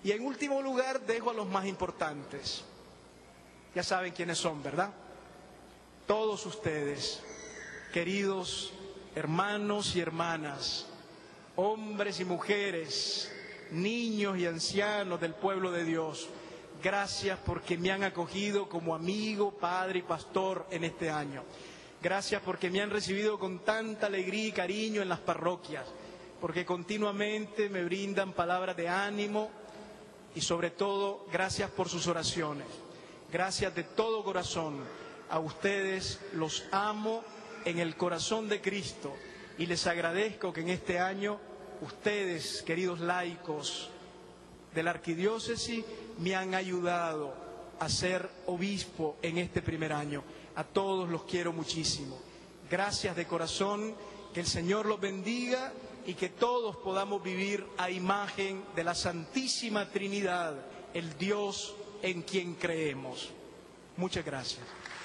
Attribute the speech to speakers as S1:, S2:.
S1: Y en último lugar dejo a los más importantes. Ya saben quiénes son, ¿verdad? Todos ustedes, queridos hermanos y hermanas, hombres y mujeres, niños y ancianos del pueblo de Dios, gracias porque me han acogido como amigo, padre y pastor en este año. Gracias porque me han recibido con tanta alegría y cariño en las parroquias, porque continuamente me brindan palabras de ánimo y sobre todo gracias por sus oraciones. Gracias de todo corazón. A ustedes los amo en el corazón de Cristo y les agradezco que en este año ustedes, queridos laicos de la arquidiócesis, me han ayudado a ser obispo en este primer año. A todos los quiero muchísimo. Gracias de corazón, que el Señor los bendiga y que todos podamos vivir a imagen de la Santísima Trinidad, el Dios en quien creemos. Muchas gracias.